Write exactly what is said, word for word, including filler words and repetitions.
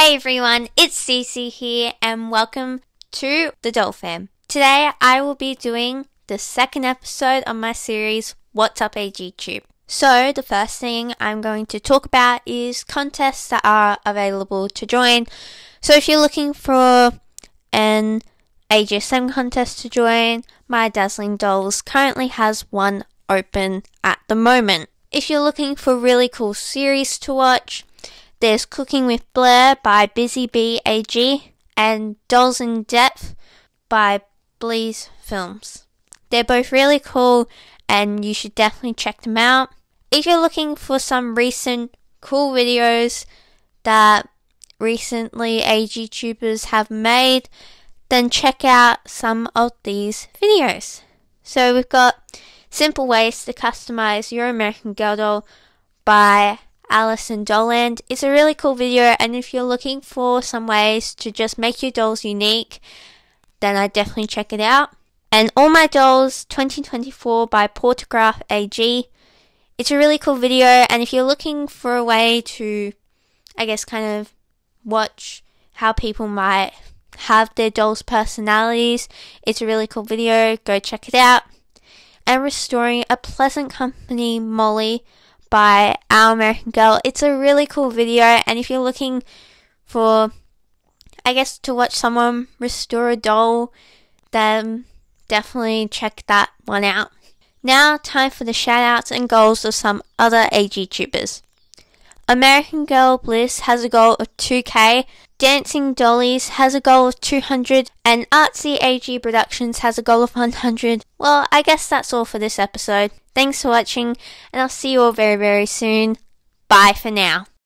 Hey everyone, it's Cece here and welcome to the Doll Fam. Today I will be doing the second episode of my series What's Up AGTube. So the first thing I'm going to talk about is contests that are available to join. So if you're looking for an A G S M contest to join, My Dazzling Dolls currently has one open at the moment. If you're looking for really cool series to watch, there's Cooking with Blair by Busy Bee A G and Dolls in Depth by Bleez Films. They're both really cool and you should definitely check them out. If you're looking for some recent cool videos that recently AGTubers have made, then check out some of these videos. So we've got Simple Ways to Customize Your American Girl Doll by Alice in Dollland. It's a really cool video, and if you're looking for some ways to just make your dolls unique, then I definitely check it out. And All My Dolls twenty twenty-four by Portograph A G. It's a really cool video, and if you're looking for a way to, I guess, kind of watch how people might have their dolls' personalities, it's a really cool video. Go check it out. And Restoring a Pleasant Company Molly by Our American Girl. It's a really cool video, and if you're looking for, I guess, to watch someone restore a doll, then definitely check that one out. Now, time for the shoutouts and goals of some other AGTubers. American Girl Bliss has a goal of two K, Dancing Dollies has a goal of two hundred, and Artsy A G Productions has a goal of one hundred. Well, I guess that's all for this episode. Thanks for watching, and I'll see you all very, very soon. Bye for now.